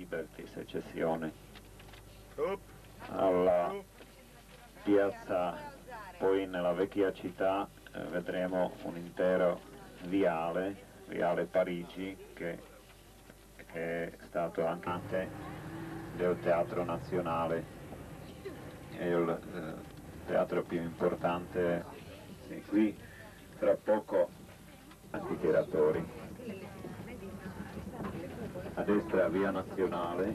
Liberty, Secessione, alla piazza, poi nella vecchia città vedremo un intero viale Parigi, che è stato anche del Teatro Nazionale, è il teatro più importante. Sì, qui tra poco anfiteatori. A destra Via Nazionale.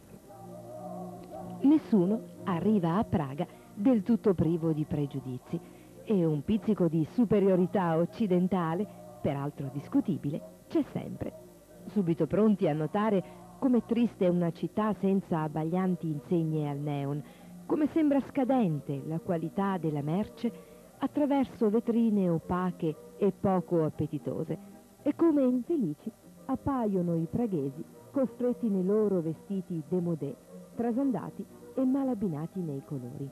Nessuno arriva a Praga del tutto privo di pregiudizi e un pizzico di superiorità occidentale, peraltro discutibile, c'è sempre. Subito pronti a notare come triste è una città senza abbaglianti insegne al neon, come sembra scadente la qualità della merce attraverso vetrine opache e poco appetitose, e come infelici appaiono i praghesi costretti nei loro vestiti démodé, trasandati e mal abbinati nei colori.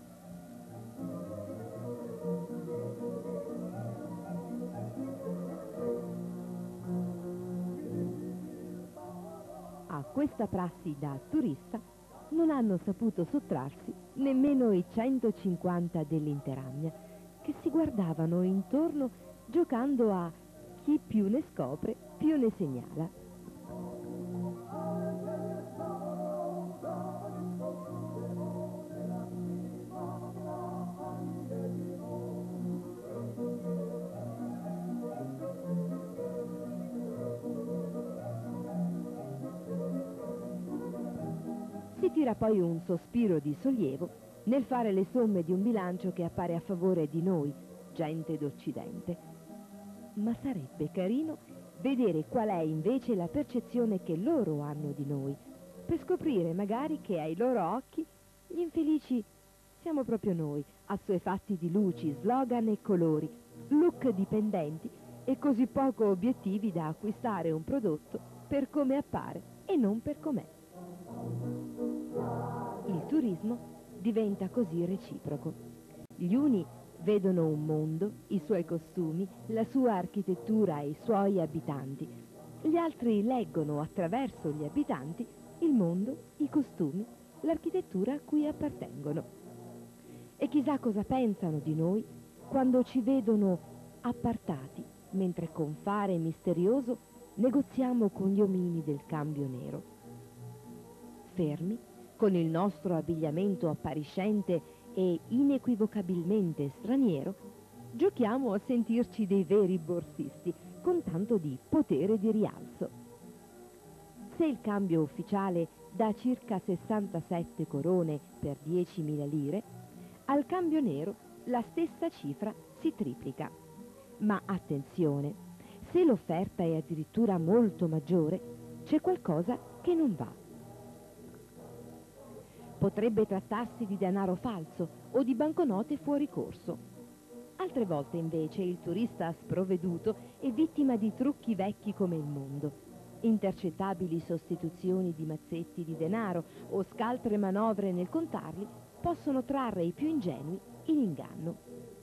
A questa prassi da turista non hanno saputo sottrarsi nemmeno i 150 dell'Interamnia, che si guardavano intorno giocando a chi più ne scopre più ne segnala. Si tira poi un sospiro di sollievo nel fare le somme di un bilancio che appare a favore di noi, gente d'Occidente. Ma sarebbe carino vedere qual è invece la percezione che loro hanno di noi, per scoprire magari che ai loro occhi gli infelici siamo proprio noi, assuefatti di luci, slogan e colori, look dipendenti e così poco obiettivi da acquistare un prodotto per come appare e non per com'è. Il turismo diventa così reciproco. Gli uni vedono un mondo, i suoi costumi, la sua architettura e i suoi abitanti. Gli altri leggono attraverso gli abitanti il mondo, i costumi, l'architettura a cui appartengono. E chissà cosa pensano di noi quando ci vedono appartati, mentre con fare misterioso negoziamo con gli omini del cambio nero. Fermi, con il nostro abbigliamento appariscente e inequivocabilmente straniero, giochiamo a sentirci dei veri borsisti, con tanto di potere di rialzo. Se il cambio ufficiale dà circa 67 corone per 10.000 lire, al cambio nero la stessa cifra si triplica. Ma attenzione, se l'offerta è addirittura molto maggiore, c'è qualcosa che non va. Potrebbe trattarsi di denaro falso o di banconote fuori corso. Altre volte invece il turista sprovveduto è vittima di trucchi vecchi come il mondo. Intercettabili sostituzioni di mazzetti di denaro o scaltre manovre nel contarli possono trarre i più ingenui in inganno.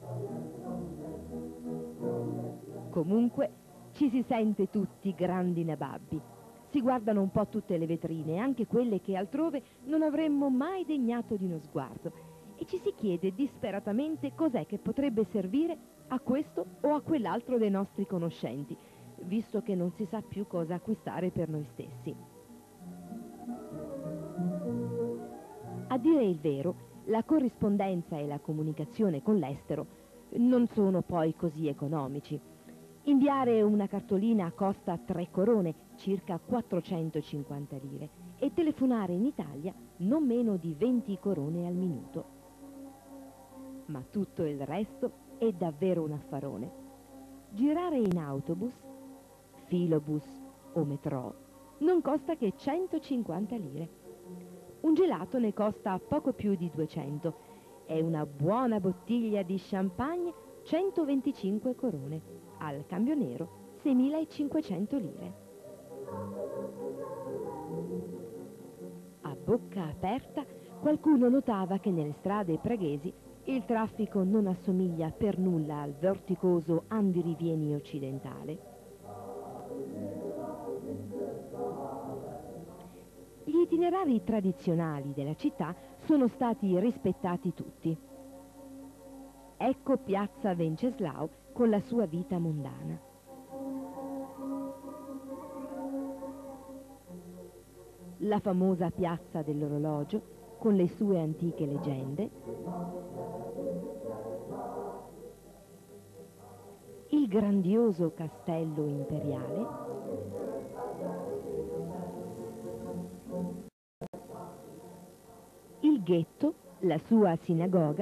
Comunque ci si sente tutti grandi nababbi. Si guardano un po' tutte le vetrine, anche quelle che altrove non avremmo mai degnato di uno sguardo, e ci si chiede disperatamente cos'è che potrebbe servire a questo o a quell'altro dei nostri conoscenti, visto che non si sa più cosa acquistare per noi stessi. A dire il vero, la corrispondenza e la comunicazione con l'estero non sono poi così economici. Inviare una cartolina costa 3 corone, circa 450 lire, e telefonare in Italia non meno di 20 corone al minuto. Ma tutto il resto è davvero un affarone. Girare in autobus, filobus o metro non costa che 150 lire. Un gelato ne costa poco più di 200 e una buona bottiglia di champagne 125 corone. Al cambio nero 6.500 lire. A bocca aperta qualcuno notava che nelle strade praghesi il traffico non assomiglia per nulla al vorticoso andirivieni occidentale. Gli itinerari tradizionali della città sono stati rispettati tutti. Ecco piazza Venceslao con la sua vita mondana. La famosa piazza dell'orologio con le sue antiche leggende, il grandioso castello imperiale, il ghetto, la sua sinagoga,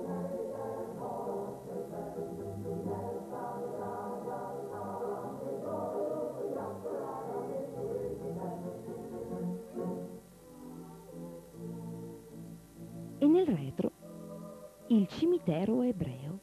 e nel retro il cimitero ebreo.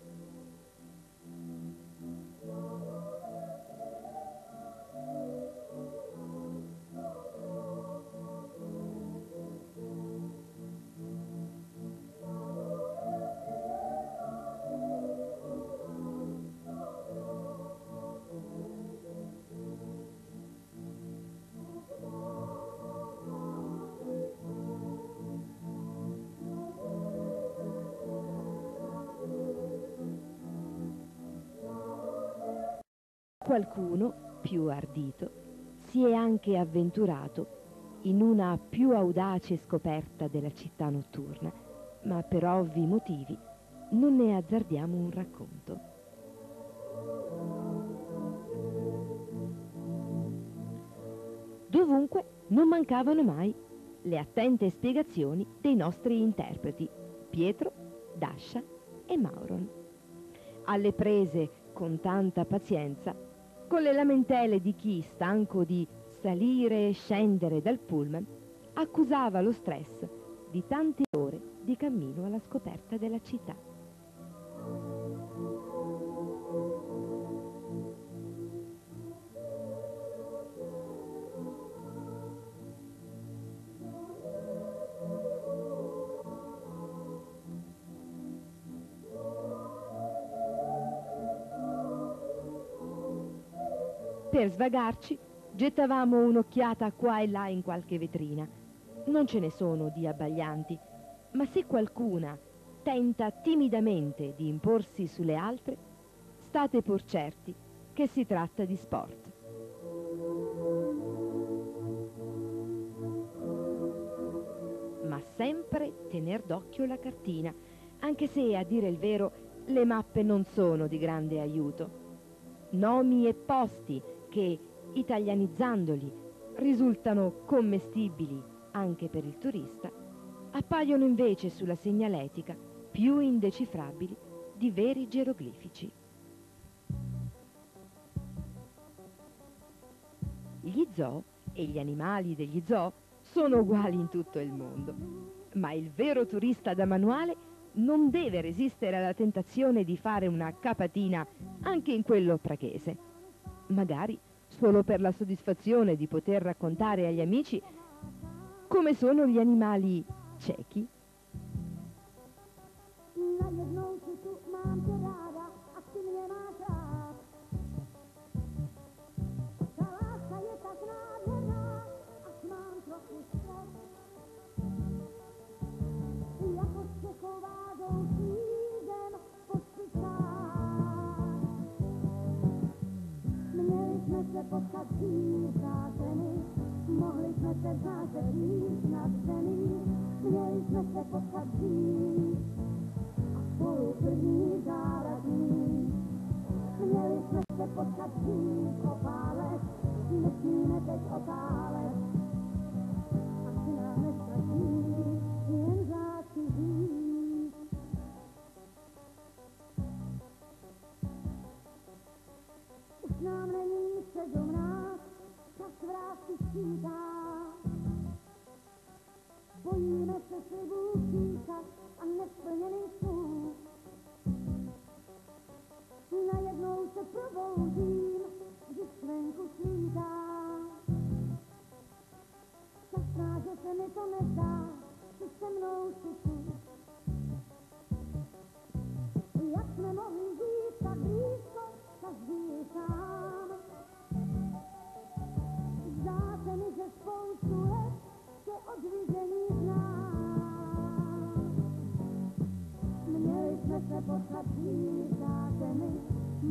Qualcuno, più ardito, si è anche avventurato in una più audace scoperta della città notturna, ma per ovvi motivi non ne azzardiamo un racconto. Dovunque non mancavano mai le attente spiegazioni dei nostri interpreti, Pietro, Dascia e Mauron. Alle prese con tanta pazienza con le lamentele di chi, stanco di salire e scendere dal pullman, accusava lo stress di tante ore di cammino alla scoperta della città. Per svagarci, gettavamo un'occhiata qua e là in qualche vetrina. Non ce ne sono di abbaglianti, ma se qualcuna tenta timidamente di imporsi sulle altre, state pur certi che si tratta di sport. Ma sempre tener d'occhio la cartina, anche se, a dire il vero, le mappe non sono di grande aiuto. Nomi e posti che, italianizzandoli, risultano commestibili anche per il turista, appaiono invece sulla segnaletica più indecifrabili di veri geroglifici. Gli zoo e gli animali degli zoo sono uguali in tutto il mondo, ma il vero turista da manuale non deve resistere alla tentazione di fare una capatina anche in quello praghese. Magari solo per la soddisfazione di poter raccontare agli amici come sono gli animali ciechi. Se potkat zvířáteny, mohli jsme se znášet víc nadšený, měli jsme se potkat dřív a spolu první záradní. Měli jsme se potkat dřív o pár let, nesmíme teď otálet, asi nám nestačí jen řádky žít. Už nám není 17, čas vrátky sčítá. Bojíme se slibů písat a nesplněných snů. Najednou se probouzím, když venku svítá. Šťastná, že se mi to nezdá, že se mnou si tu. Jak jsme mohli žít tak blízko, každý sám. Zdá se mi, že spoustu let se od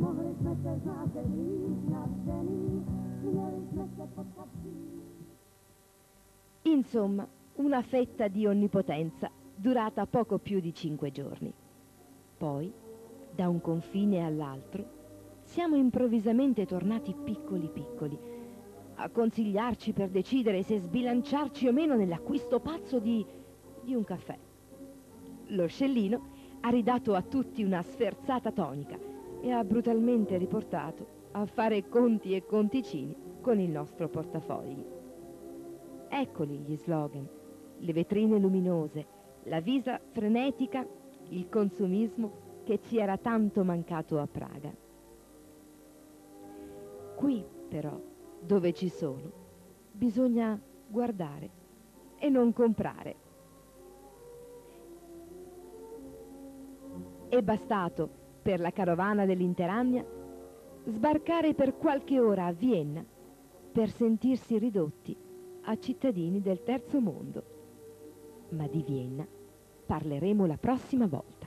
Mohli jsme se znát blíž nadšený, měli jsme se potkat blíž. Insomma, una fetta di onnipotenza durata poco più di 5 giorni. Poi, da un confine all'altro, siamo improvvisamente tornati piccoli piccoli, a consigliarci per decidere se sbilanciarci o meno nell'acquisto pazzo di un caffè. Lo scellino ha ridato a tutti una sferzata tonica e ha brutalmente riportato a fare conti e conticini con il nostro portafogli. Eccoli gli slogan, le vetrine luminose, la vita frenetica, il consumismo che ci era tanto mancato a Praga. Qui, però, dove ci sono, bisogna guardare e non comprare. È bastato, per la carovana dell'Interania, sbarcare per qualche ora a Vienna per sentirsi ridotti a cittadini del terzo mondo. Ma di Vienna parleremo la prossima volta.